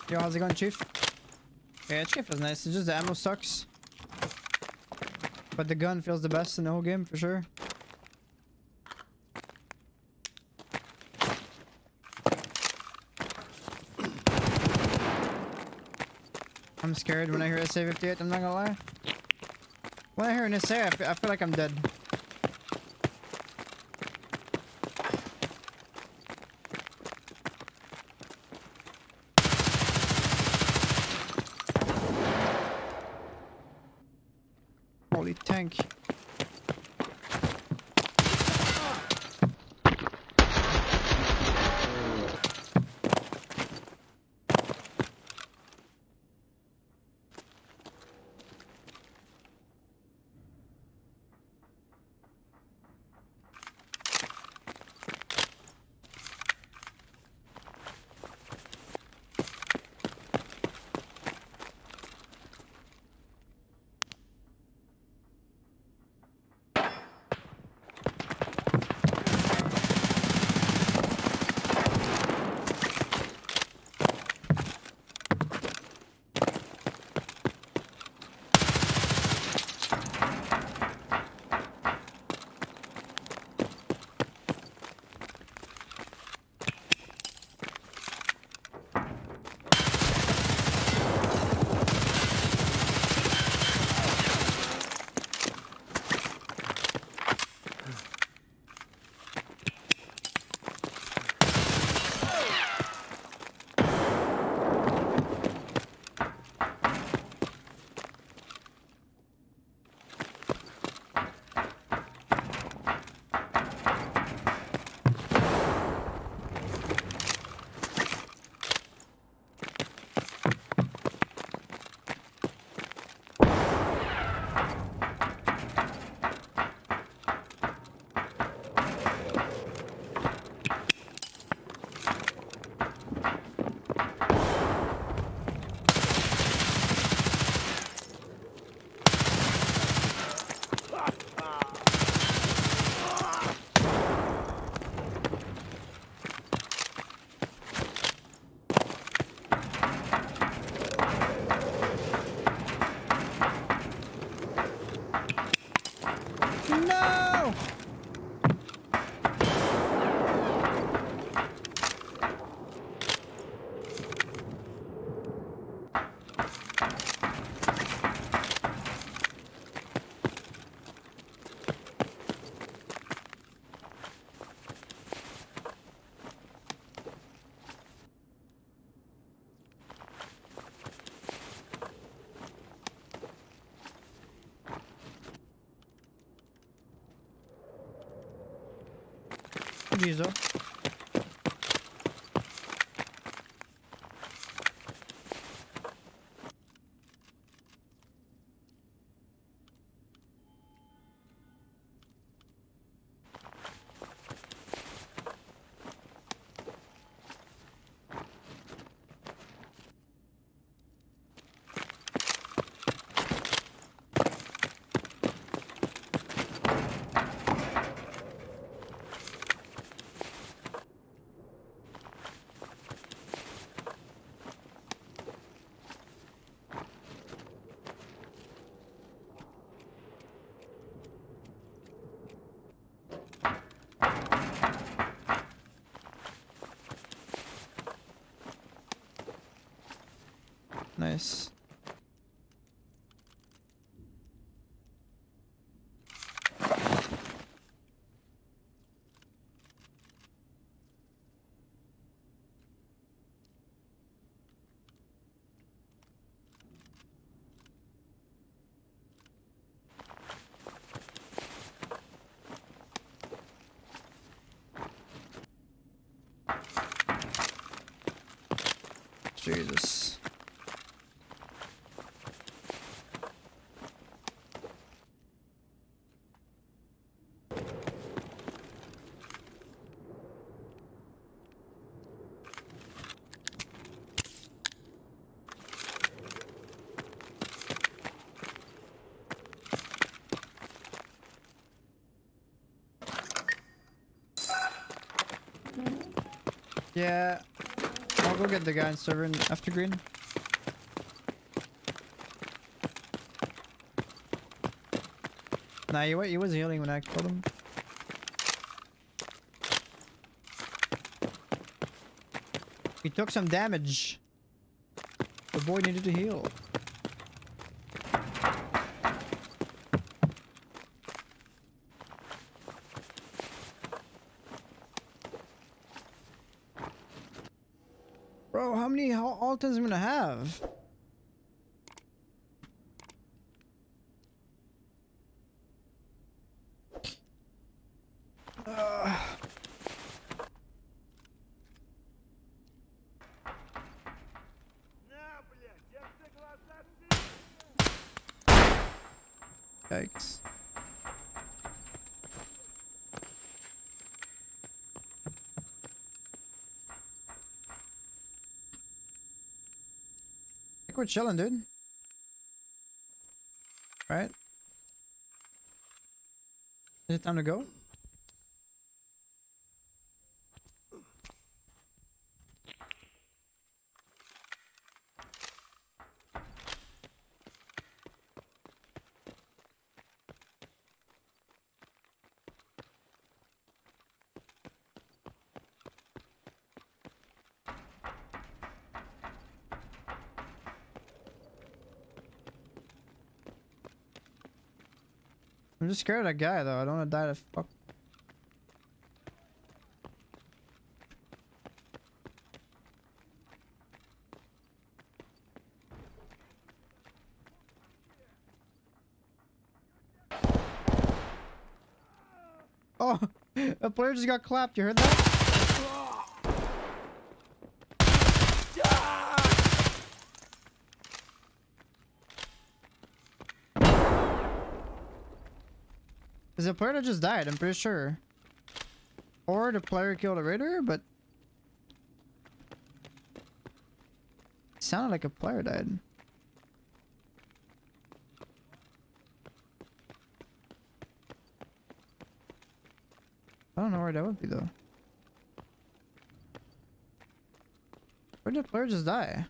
Yo, how's it going, Chief? Yeah, Chief is nice. It's just the ammo sucks. But the gun feels the best in the whole game, for sure. I'm scared when I hear SA-58, I'm not gonna lie. When I hear an SA, I feel like I'm dead. Holy tank. No! Jesus. Nice. Jesus. Yeah. I'll go get the guy in server after green. Nah, he was healing when I killed him. He took some damage. The boy needed to heal. Bro, how many ultims am I gonna have? Yikes. I think we're chilling, dude. Right? Is it time to go? I'm just scared of that guy though. I don't want to die to fuck. Oh, a player just got clapped. You heard that? Is a player that just died? I'm pretty sure. Or the player killed a raider, but it sounded like a player died. I don't know where that would be though. Where did the player just die?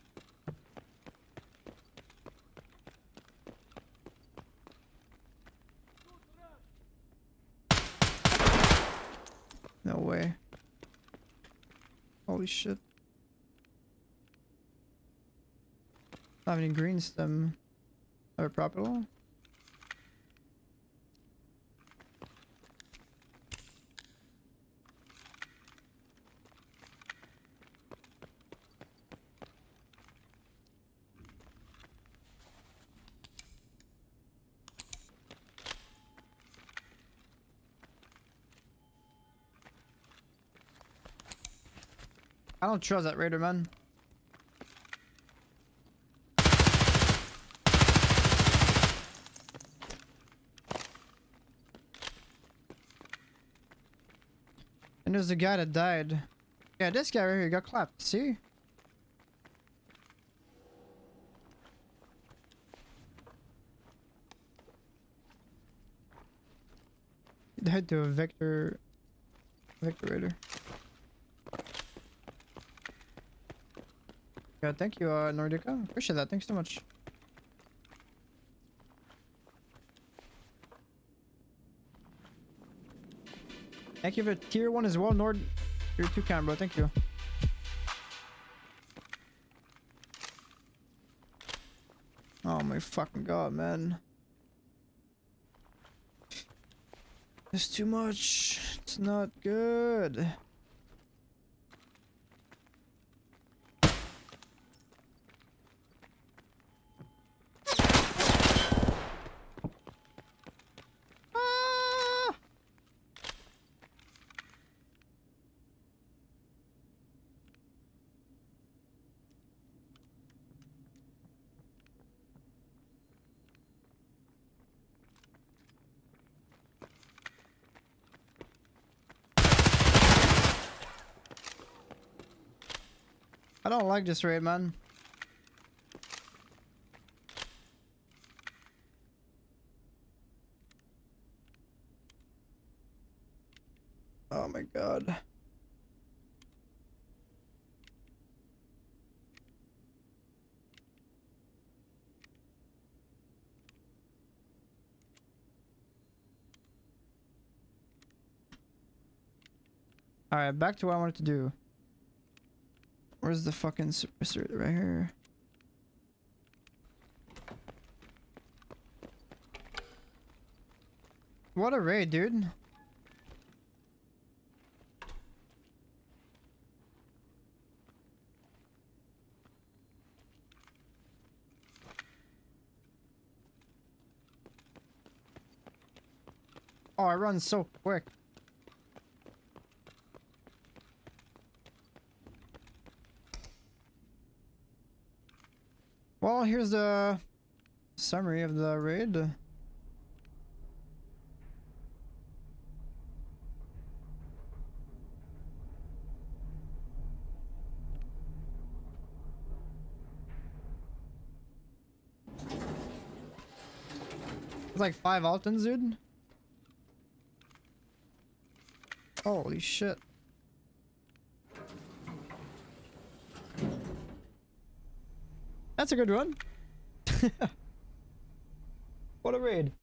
No way. Holy shit. Not have any green stem or prop at all. I don't trust that raider, man. And there's the guy that died. Yeah, this guy right here got clapped. See? He died to a Vector raider. Yeah, thank you, Nordica. Appreciate that. Thanks so much. Thank you for tier 1 as well, Nord. Tier 2 cam, bro. Thank you. Oh my fucking god, man. It's too much. It's not good. I don't like this raid, man. Oh my god. Alright, back to what I wanted to do. Where's the fucking super suit? Right here. What a raid, dude. Oh, I run so quick. Well, here's the summary of the raid. It's like 5 Altons, dude. Holy shit. That's a good run. What a raid.